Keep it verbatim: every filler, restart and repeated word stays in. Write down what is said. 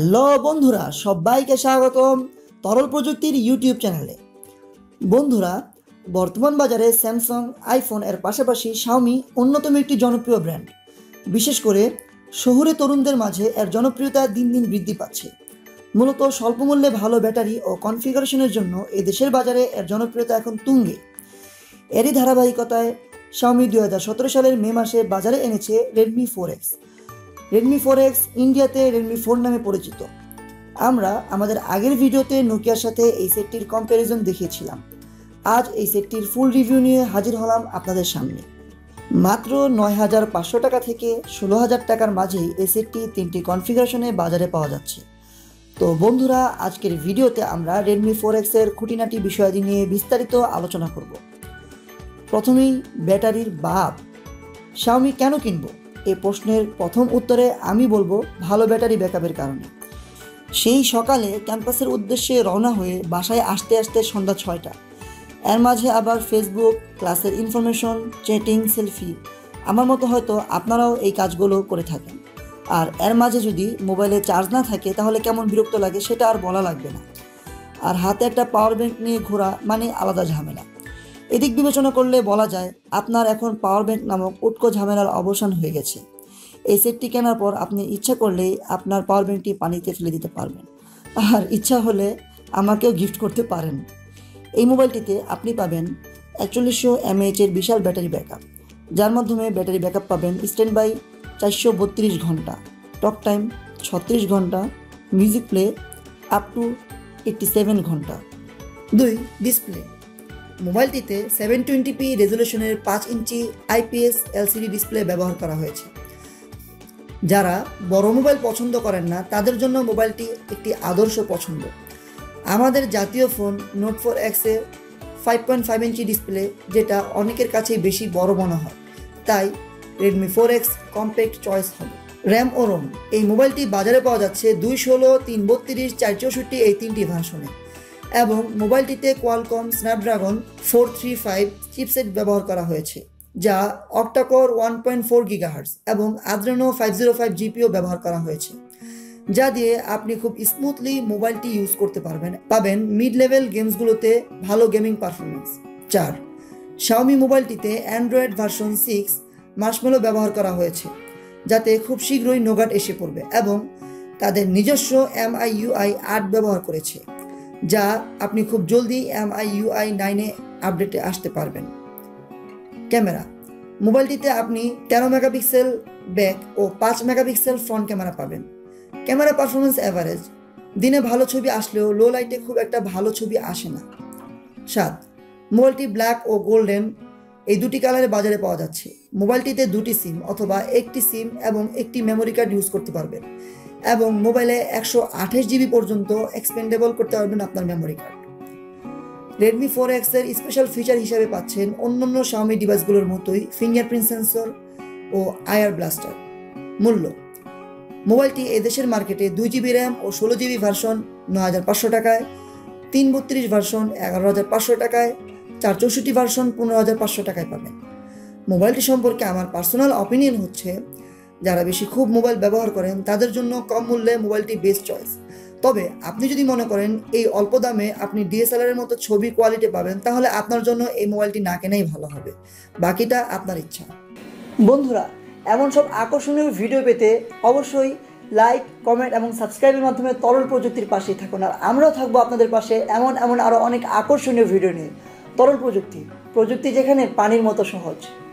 Hello বন্ধুরা, সবাইকে স্বাগতম তরল প্রযুক্তির ইউটিউব চ্যানেলে। বন্ধুরা, বর্তমান বাজারে স্যামসাং, আইফোন এর পাশাপাশি শাওমি অন্যতম একটি জনপ্রিয় ব্র্যান্ড। বিশেষ করে শহুরে তরুণদের মাঝে এর জনপ্রিয়তা দিন দিন বৃদ্ধি পাচ্ছে। মূলত স্বল্পমূল্যে ভালো ব্যাটারি ও কনফিগারেশনের জন্য এ দেশের বাজারে এর জনপ্রিয়তা এখন তুঙ্গে। এরই ধারাবাহিকতায় শাওমি দুই হাজার সতেরো সালের মে মাসে বাজারে এনেছে Redmi four X. Redmi four X ইন্ডিয়াতে রেডমি ফোর নামে পরিচিত। আমরা আমাদের আগের ভিডিওতে নোকিয়ার সাথে এই সেটটির কম্প্যারিজন দেখিয়েছিলাম। আজ এই সেটটির ফুল রিভিউ নিয়ে হাজির হলাম আপনাদের সামনে। মাত্র নয় হাজার পাঁচশো টাকা থেকে ষোলো হাজার টাকার মাঝেই এই সেটটি তিনটি কনফিগারেশনে বাজারে পাওয়া যাচ্ছে। তো বন্ধুরা, আজকের ভিডিওতে আমরা রেডমি ফোর এক্সের খুঁটিনাটি বিষয়াদি নিয়ে বিস্তারিত আলোচনা করব। প্রথমেই ব্যাটারির বাপ। শাওমি কেন কিনবো? এই প্রশ্নের প্রথম উত্তরে আমি বলবো ভালো ব্যাটারি ব্যাকআপের কারণে। সেই সকালে ক্যাম্পাসের উদ্দেশ্যে রওনা হয়ে বাসায় আসতে আসতে সন্ধ্যা ছয়টা। এর মাঝে আবার ফেসবুক, ক্লাসের ইনফরমেশন, চ্যাটিং, সেলফি। আমার মতো হয়তো আপনারাও এই কাজগুলো করে থাকেন। আর এর মাঝে যদি মোবাইলে চার্জ না থাকে তাহলে কেমন বিরক্ত লাগে সেটা আর বলা লাগবে না। আর হাতে একটা পাওয়ার ব্যাংক নিয়ে ঘোরা মানে আলাদা ঝামেলা। এদিক বিবেচনা করলে বলা যায় আপনার এখন পাওয়ার ব্যাংক নামক উটকো ঝামেলার অবসান হয়ে গেছে। এই সেটটি কেনার পর আপনি ইচ্ছা করলেই আপনার পাওয়ার ব্যাংকটি পানিতে ফেলে দিতে পারবেন, আর ইচ্ছা হলে আমাকেও গিফট করতে পারেন। এই মোবাইলটিতে আপনি পাবেন একচল্লিশশো এমএএইচ এর বিশাল ব্যাটারি ব্যাকআপ, যার মাধ্যমে ব্যাটারি ব্যাকআপ পাবেন স্ট্যান্ড বাই চারশো বত্রিশ ঘন্টা, টক টাইম ছত্রিশ ঘন্টা, music play up to eighty seven ঘন্টা। দুই, ডিসপ্লে। মোবাইলটিতে সেভেন টোয়েন্টি পি রেজলিউশনের পাঁচ ইঞ্চি আইপিএস এলসিডি ডিসপ্লে ব্যবহার করা হয়েছে। যারা বড় মোবাইল পছন্দ করেন না তাদের জন্য মোবাইলটি একটি আদর্শ পছন্দ। আমাদের জাতীয় ফোন নোট ফোর এক্সে five point five inch display, যেটা অনেকের কাছেই বেশি বড় মনে হয়, তাই Redmi four X compact choice হবে। র্যাম ও রোম। এই মোবাইলটি বাজারে পাওয়া যাচ্ছে দুই ষোলো, তিন বত্রিশ, চার চৌষট্টি এই তিনটি ভার্সনে, এবং মোবাইলটিতে Qualcomm Snapdragon four three five chipset ব্যবহার করা হয়েছে, যা octa core one point four gigahertz এবং Adreno five zero five GPU ব্যবহার করা হয়েছে, যা দিয়ে আপনি খুব স্মুথলি মোবাইলটি ইউজ করতে পারবেন। পাবেন মিড লেভেল গেমসগুলোতে ভালো গেমিং পারফরমেন্স। চার, শাওমি মোবাইলটিতে অ্যান্ড্রয়েড ভার্সন সিক্স মার্শমেলো ব্যবহার করা হয়েছে, যাতে খুব শীঘ্রই নোগাট এসে পড়বে, এবং তাদের নিজস্ব এমআইইউআই আট ব্যবহার করেছে, যা আপনি খুব জলদি এমআইইউআই নাইনে আপডেটে আসতে পারবেন। ক্যামেরা। মোবাইলটিতে আপনি তেরো মেগাপিক্সেল ব্যাক ও পাঁচ মেগাপিক্সেল ফ্রন্ট ক্যামেরা পাবেন। ক্যামেরা পারফরমেন্স অ্যাভারেজ, দিনে ভালো ছবি আসলেও লো লাইটে খুব একটা ভালো ছবি আসে না। সাত, মোবাইলটি ব্ল্যাক ও গোল্ডেন এই দুটি কালারে বাজারে পাওয়া যাচ্ছে। মোবাইলটিতে দুটি সিম অথবা একটি সিম এবং একটি মেমোরি কার্ড ইউজ করতে পারবেন, এবং মোবাইলে একশো আঠাশ জিবি পর্যন্ত এক্সপেন্ডেবল করতে পারবেন আপনার memory card. Redmi four X এর স্পেশাল ফিচার হিসেবে পাচ্ছেন অন্যান্য শাওমি ডিভাইসগুলোর মতোই ফিঙ্গারপ্রিন্ট সেন্সর ও আয়ার ব্লাস্টার। মূল্য। মোবাইলটি এদেশের মার্কেটে দুই জিবি র্যাম ও ষোলো জিবি ভার্সন নয় হাজার পাঁচশো টাকায়, তিন বত্রিশ ভার্সন এগারো হাজার পাঁচশো টাকায়, চার চৌষট্টি ভার্সন পনেরো হাজার পাঁচশো টাকায় পাবেন। মোবাইলটি সম্পর্কে আমার পার্সোনাল অপিনিয়ন হচ্ছে, যারা বেশি খুব মোবাইল ব্যবহার করেন তাদের জন্য কম মূল্যে মোবাইলটি বেস্ট চয়েস। তবে আপনি যদি মনে করেন এই অল্প দামে আপনি ডিএসএলআর এর মতো ছবি কোয়ালিটি পাবেন, তাহলে আপনার জন্য এই মোবাইলটি না কেনাই ভালো হবে। বাকিটা আপনার ইচ্ছা। বন্ধুরা, এমন সব আকর্ষণীয় ভিডিও পেতে অবশ্যই লাইক, কমেন্ট এবং সাবস্ক্রাইবের মাধ্যমে তরল প্রযুক্তির পাশেই থাকুন। আর আমরাও থাকবো আপনাদের পাশে এমন এমন আরও অনেক আকর্ষণীয় ভিডিও নিয়ে। তরল প্রযুক্তি, প্রযুক্তি যেখানে পানির মতো সহজ।